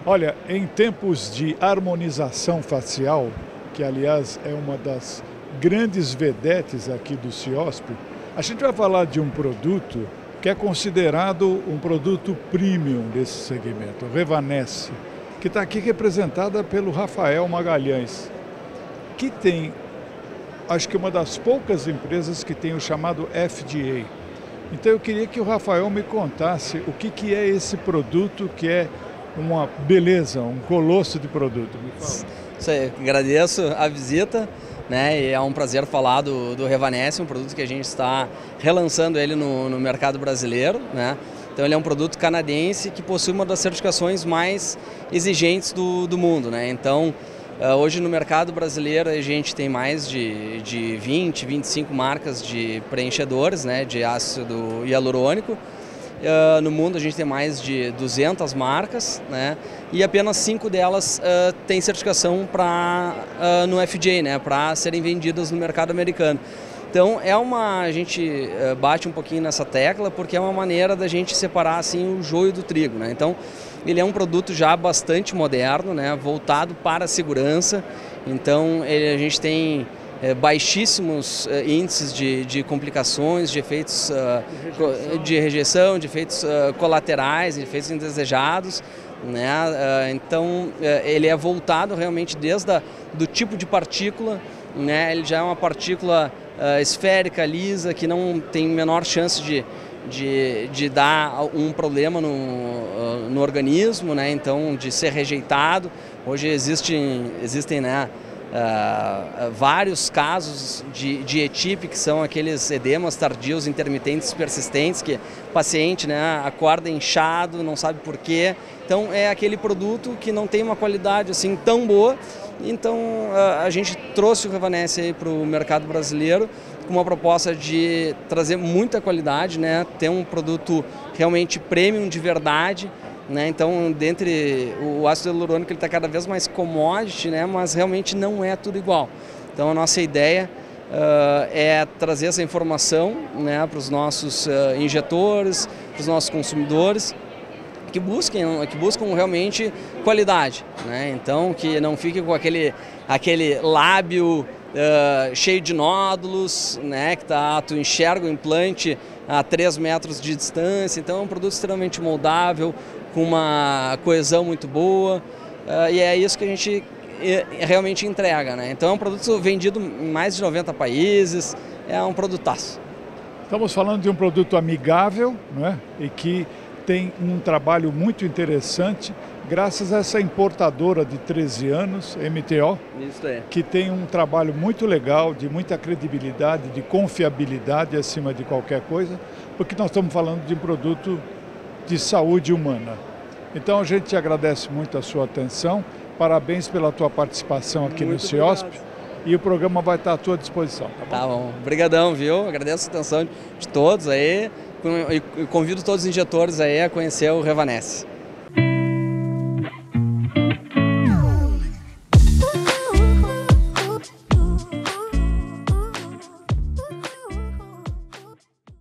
Olha, em tempos de harmonização facial, que aliás é uma das grandes vedetes aqui do CIOSP, a gente vai falar de um produto que é considerado um produto premium desse segmento, o Revanesse, que está aqui representada pelo Rafael Magalhães, que tem, acho que uma das poucas empresas que tem o chamado FDA. Então eu queria que o Rafael me contasse o que é esse produto que é uma beleza, um colosso de produto. Me fala. Isso aí, agradeço a visita, né? E é um prazer falar do Revanesse, um produto que a gente está relançando ele no mercado brasileiro, né? Então ele é um produto canadense que possui uma das certificações mais exigentes do mundo, né? Então hoje no mercado brasileiro a gente tem mais de 20, 25 marcas de preenchedores, né? De ácido hialurônico. No mundo a gente tem mais de 200 marcas, né? E apenas 5 delas têm certificação no FDA, né? Para serem vendidas no mercado americano. Então a gente bate um pouquinho nessa tecla porque é uma maneira da gente separar assim o joio do trigo, né? Então ele é um produto já bastante moderno, né? Voltado para a segurança. Então a gente tem baixíssimos índices de complicações, de efeitos de rejeição, de efeitos colaterais, de efeitos indesejados, né? Então ele é voltado realmente desde do tipo de partícula, né? Ele já é uma partícula esférica, lisa, que não tem menor chance de dar um problema no organismo, né? Então de ser rejeitado. Hoje existem né, vários casos de ETIP, que são aqueles edemas tardios intermitentes persistentes, que o paciente, né, acorda inchado, não sabe por quê. Então é aquele produto que não tem uma qualidade assim tão boa. Então a gente trouxe o Revanesse para o mercado brasileiro com uma proposta de trazer muita qualidade, né, ter um produto realmente premium de verdade. Né? Então, dentre o ácido hialurônico, ele está cada vez mais commodity, né? Mas realmente não é tudo igual. Então, a nossa ideia é trazer essa informação, né, para os nossos injetores, para os nossos consumidores, que buscam realmente qualidade, né? Então, que não fique com aquele lábio cheio de nódulos, né, que tu enxerga o implante a 3 metros de distância. Então é um produto extremamente moldável, com uma coesão muito boa, e é isso que a gente realmente entrega, né? Então é um produto vendido em mais de 90 países, é um produtaço. Estamos falando de um produto amigável, não é? E que tem um trabalho muito interessante, graças a essa importadora de 13 anos, MTO, Isso é. que tem um trabalho muito legal, de muita credibilidade, de confiabilidade acima de qualquer coisa, porque nós estamos falando de um produto de saúde humana. Então a gente te agradece muito a sua atenção, parabéns pela tua participação aqui muito no CIOSP, e o programa vai estar à tua disposição. Tá bom, obrigadão, viu? Agradeço a atenção de todos aí e convido todos os injetores aí a conhecer o Revanesse.